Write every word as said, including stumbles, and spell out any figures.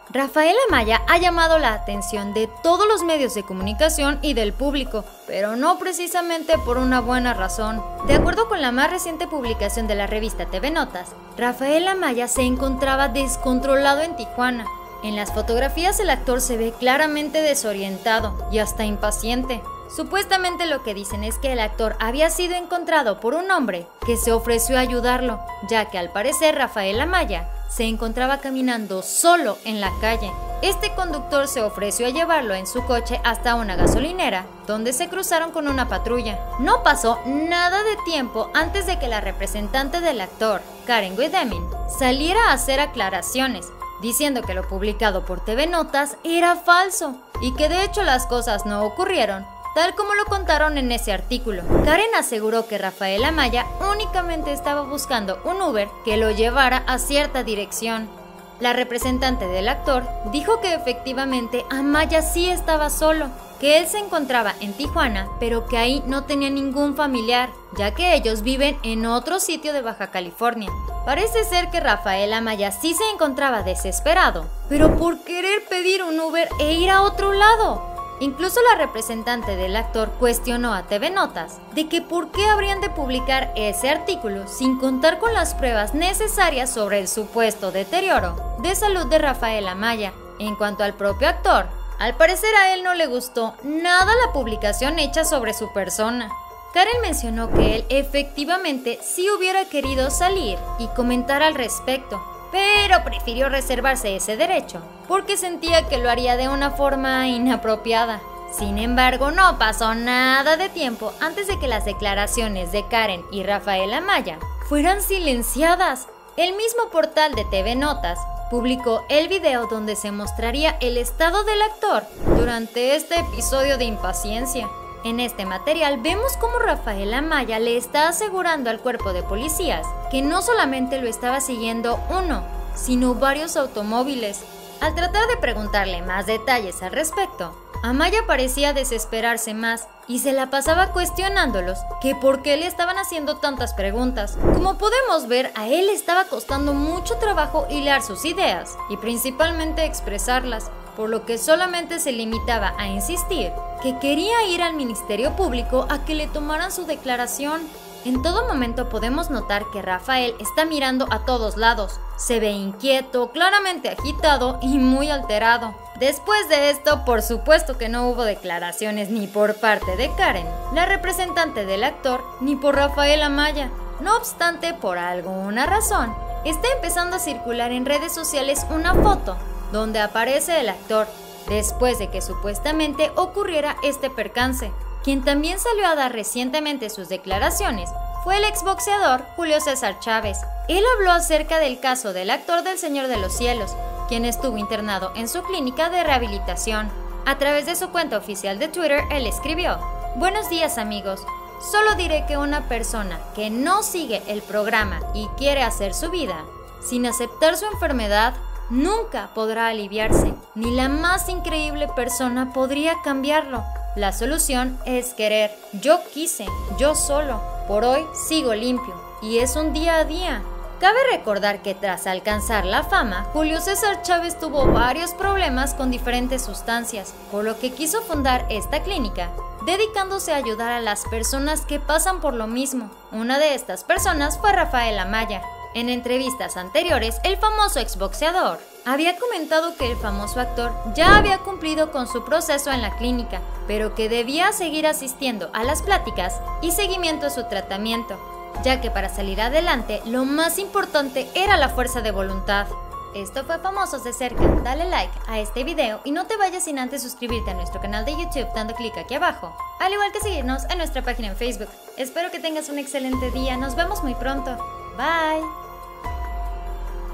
Rafael Amaya ha llamado la atención de todos los medios de comunicación y del público, pero no precisamente por una buena razón. De acuerdo con la más reciente publicación de la revista T V Notas, Rafael Amaya se encontraba descontrolado en Tijuana. En las fotografías el actor se ve claramente desorientado y hasta impaciente. Supuestamente lo que dicen es que el actor había sido encontrado por un hombre que se ofreció a ayudarlo, ya que al parecer Rafael Amaya se encontraba caminando solo en la calle. Este conductor se ofreció a llevarlo en su coche hasta una gasolinera, donde se cruzaron con una patrulla. No pasó nada de tiempo antes de que la representante del actor, Karen Guedemin, saliera a hacer aclaraciones, diciendo que lo publicado por T V Notas era falso y que de hecho las cosas no ocurrieron tal como lo contaron en ese artículo. Karen aseguró que Rafael Amaya únicamente estaba buscando un Uber que lo llevara a cierta dirección. La representante del actor dijo que efectivamente Amaya sí estaba solo, que él se encontraba en Tijuana, pero que ahí no tenía ningún familiar, ya que ellos viven en otro sitio de Baja California. Parece ser que Rafael Amaya sí se encontraba desesperado, pero por querer pedir un Uber e ir a otro lado. Incluso la representante del actor cuestionó a T V Notas de que por qué habrían de publicar ese artículo sin contar con las pruebas necesarias sobre el supuesto deterioro de salud de Rafael Amaya. En cuanto al propio actor, al parecer a él no le gustó nada la publicación hecha sobre su persona. Karen mencionó que él efectivamente sí hubiera querido salir y comentar al respecto, pero prefirió reservarse ese derecho porque sentía que lo haría de una forma inapropiada. Sin embargo, no pasó nada de tiempo antes de que las declaraciones de Karen y Rafael Amaya fueran silenciadas. El mismo portal de T V Notas publicó el video donde se mostraría el estado del actor durante este episodio de impaciencia. En este material vemos cómo Rafael Amaya le está asegurando al cuerpo de policías que no solamente lo estaba siguiendo uno, sino varios automóviles. Al tratar de preguntarle más detalles al respecto, Amaya parecía desesperarse más y se la pasaba cuestionándolos que por qué le estaban haciendo tantas preguntas. Como podemos ver, a él le estaba costando mucho trabajo hilar sus ideas y principalmente expresarlas, por lo que solamente se limitaba a insistir que quería ir al Ministerio Público a que le tomaran su declaración. En todo momento podemos notar que Rafael está mirando a todos lados. Se ve inquieto, claramente agitado y muy alterado. Después de esto, por supuesto que no hubo declaraciones ni por parte de Karen, la representante del actor, ni por Rafael Amaya. No obstante, por alguna razón, está empezando a circular en redes sociales una foto donde aparece el actor después de que supuestamente ocurriera este percance. Quien también salió a dar recientemente sus declaraciones fue el exboxeador Julio César Chávez. Él habló acerca del caso del actor del Señor de los Cielos, quien estuvo internado en su clínica de rehabilitación. A través de su cuenta oficial de Twitter, él escribió: "Buenos días, amigos. Solo diré que una persona que no sigue el programa y quiere hacer su vida sin aceptar su enfermedad nunca podrá aliviarse, ni la más increíble persona podría cambiarlo. La solución es querer. Yo quise, yo solo. Por hoy sigo limpio, y es un día a día". Cabe recordar que tras alcanzar la fama, Julio César Chávez tuvo varios problemas con diferentes sustancias, por lo que quiso fundar esta clínica, dedicándose a ayudar a las personas que pasan por lo mismo. Una de estas personas fue Rafael Amaya. En entrevistas anteriores, el famoso exboxeador había comentado que el famoso actor ya había cumplido con su proceso en la clínica, pero que debía seguir asistiendo a las pláticas y seguimiento a su tratamiento, ya que para salir adelante lo más importante era la fuerza de voluntad. Esto fue Famosos de Cerca. Dale like a este video y no te vayas sin antes suscribirte a nuestro canal de YouTube dando clic aquí abajo, al igual que seguirnos en nuestra página en Facebook. Espero que tengas un excelente día, nos vemos muy pronto. Bye.